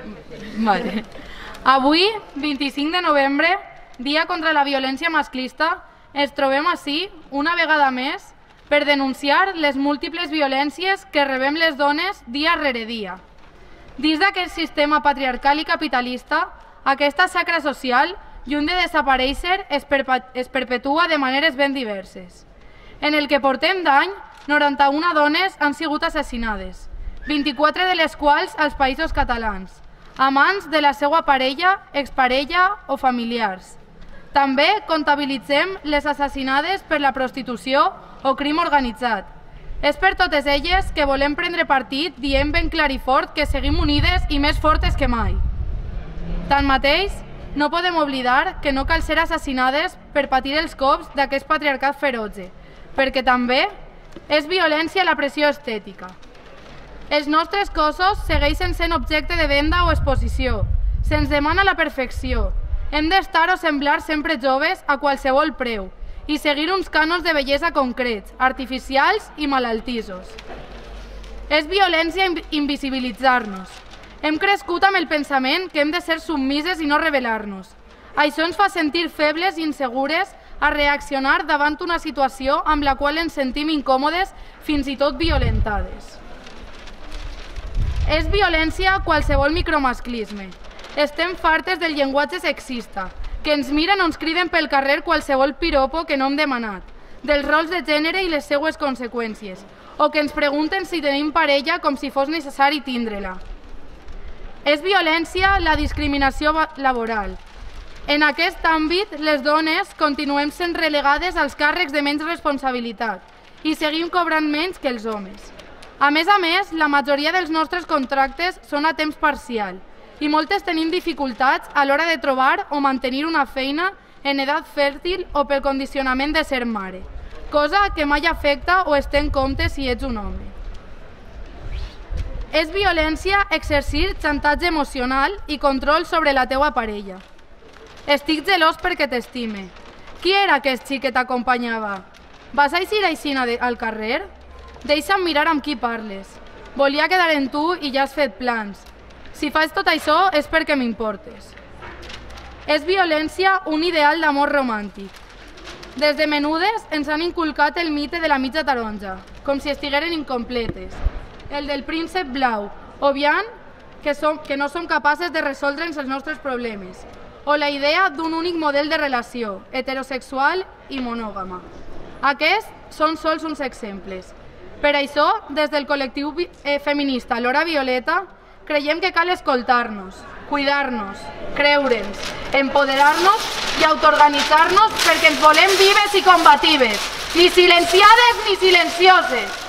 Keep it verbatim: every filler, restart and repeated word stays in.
Vale. Avui, vint-i-cinc de novembre, Dia contra la Violència Masclista, ens trobem ací, una vegada més, per denunciar les múltiples violències que rebem les dones dia rere dia. Dins d'aquest sistema patriarcal i capitalista, aquesta xacra social, lluny de desaparèixer, es, es perpetua de maneres ben diverses. En el que portem d'any, noranta-una dones han sigut assassinades, vint-i-quatre de les quals als Països Catalans, a mans de la seva parella, exparella o familiars. També comptabilitzem les assassinades per la prostitució o crim organitzat. És per totes elles que volem prendre partit dient ben clar i fort que seguim unides i més fortes que mai. Tanmateix, no podem oblidar que no cal ser assassinades per patir els cops d'aquest patriarcat feroce, perquè també és violència la pressió estètica. Els nostres cossos segueixen sent objecte de venda o exposició. Se'ns demana la perfecció. Hem d'estar o semblar sempre joves a qualsevol preu i seguir uns cànons de bellesa concrets, artificials i malaltissos. És violència invisibilitzar-nos. Hem crescut amb el pensament que hem de ser submises i no rebel·lar-nos. Això ens fa sentir febles i insegures a reaccionar davant una situació amb la qual ens sentim incòmodes, fins i tot violentades. És violència qualsevol micromasclisme. Estem fartes del llenguatge sexista, que ens miren o ens criden pel carrer qualsevol piropo que no hem demanat, dels rols de gènere i les seues conseqüències, o que ens pregunten si tenim parella com si fos necessari tindre-la. És violència la discriminació laboral. En aquest àmbit, les dones continuem sent relegades als càrrecs de menys responsabilitat i seguim cobrant menys que els homes. A més a més, la majoria dels nostres contractes són a temps parcial i moltes tenim dificultats a l'hora de trobar o mantenir una feina en edat fèrtil o pel condicionament de ser mare, cosa que mai afecta o es té en compte si ets un home. És violència exercir xantatge emocional i control sobre la teua parella. Estic gelós perquè t'estime. Qui era aquest xic que t'acompanyava? Vas eixir aixina al carrer? Deixa'm mirar amb qui parles. Volia quedar en tu i ja has fet plans. Si fas tot això és perquè m'importes. És violència un ideal d'amor romàntic. Des de menudes ens han inculcat el mite de la mitja taronja, com si estigueren incompletes. El del príncep blau, obviant que, som, que no som capaces de resoldre'ns els nostres problemes. O la idea d'un únic model de relació, heterosexual i monògama. Aquests són sols uns exemples. Per això, des del col·lectiu feminista L'Hora Violeta, creiem que cal escoltar-nos, cuidar-nos, creure'ns, empoderar-nos i autoorganitzar-nos perquè ens volem vives i combatives, ni silenciades ni silencioses.